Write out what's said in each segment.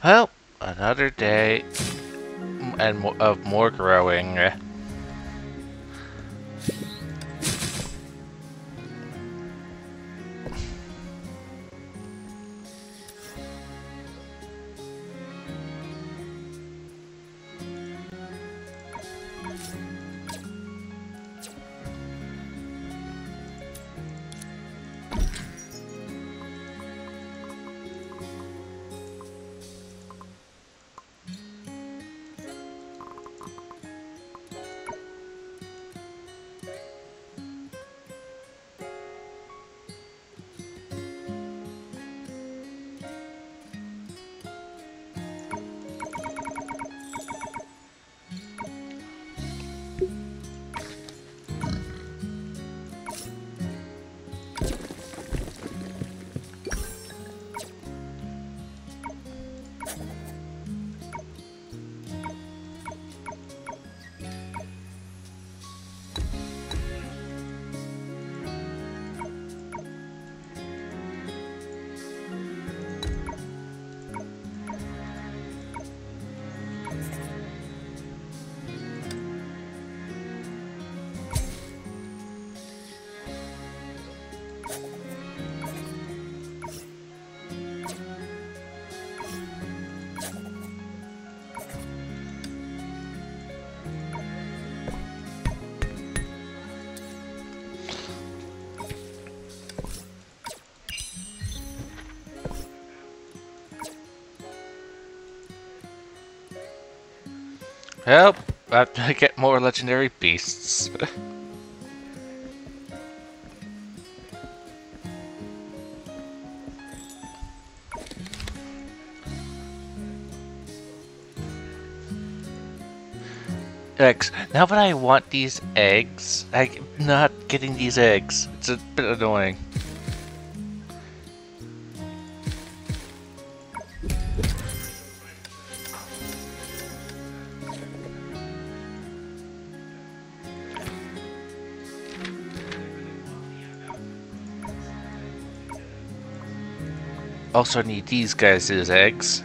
Well, another day and of more growing. Well, I have to get more legendary beasts. Eggs. Now that I want these eggs, I'm not getting these eggs. It's a bit annoying. Also need these guys as eggs.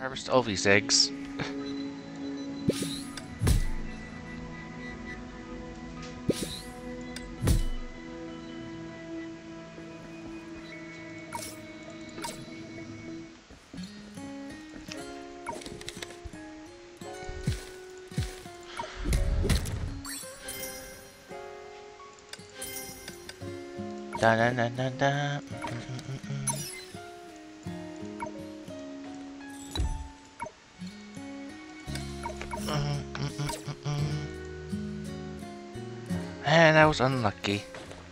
Harvest all these eggs. Da da da da da. And I was unlucky.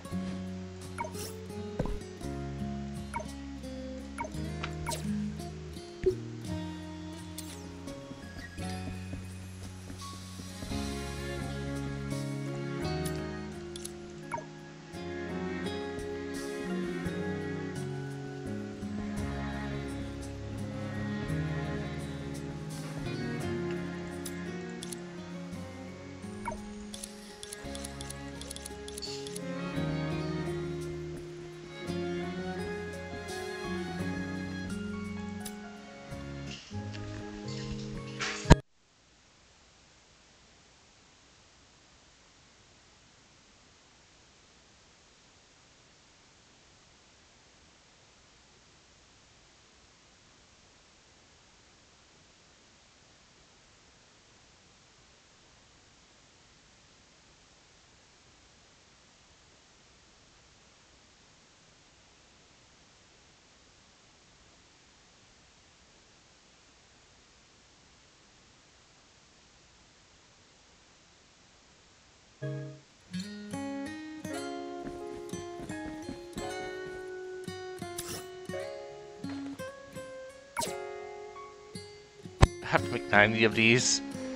I have to make 90 of these.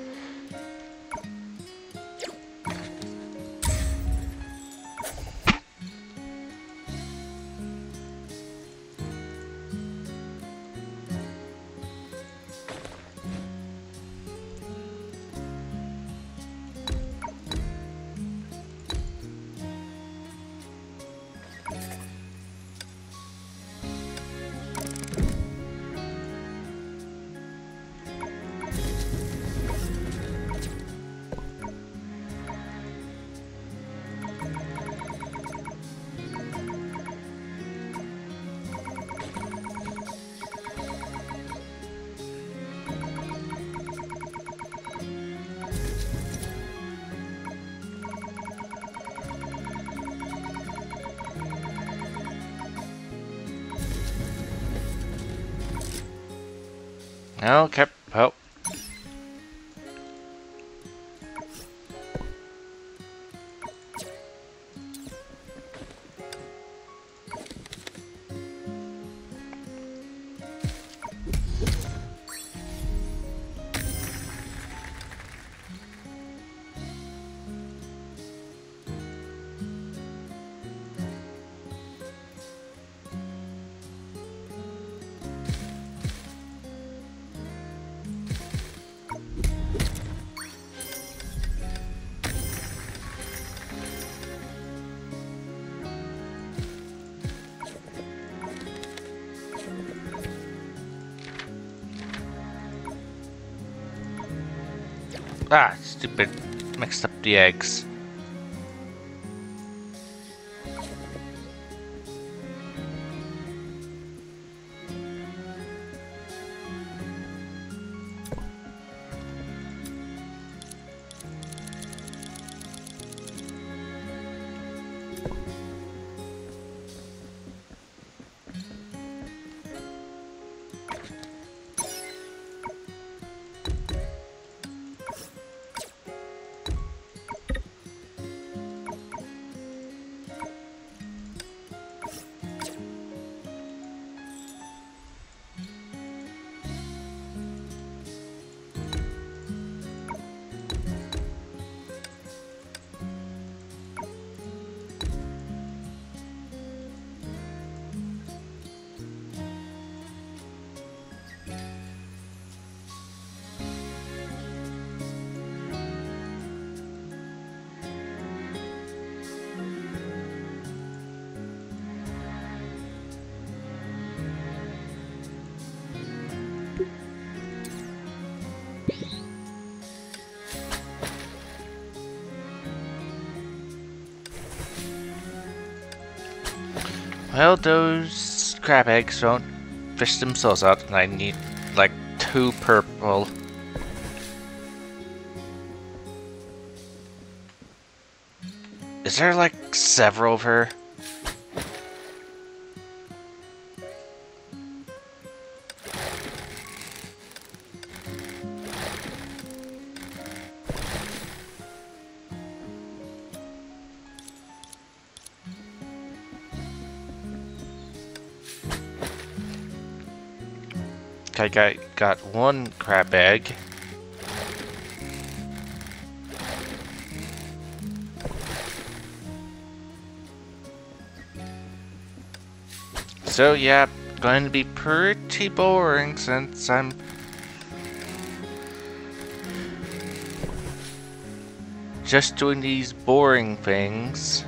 Okay, well. Ah, stupid. Mixed up the eggs. Well, those crab eggs don't fish themselves out, and I need like 2 purple. Is there like several of her? I got 1 crab egg. So yeah, going to be pretty boring since I'm just doing these boring things.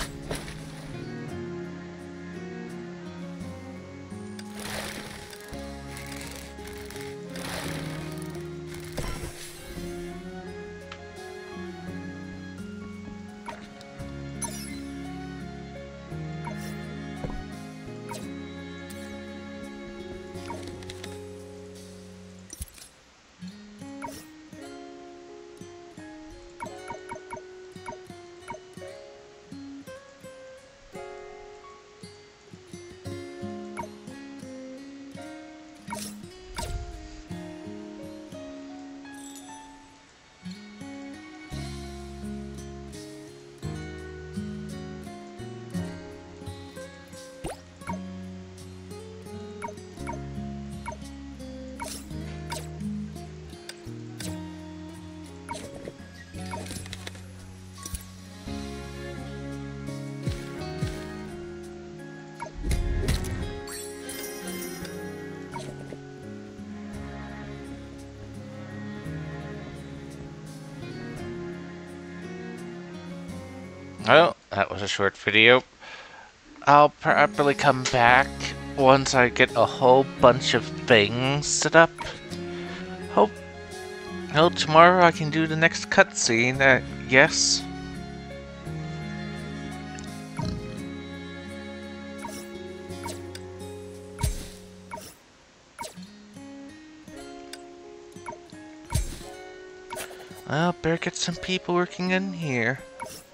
Well, that was a short video. I'll probably come back once I get a whole bunch of things set up. Hope tomorrow I can do the next cutscene, yes. Well, better get some people working in here.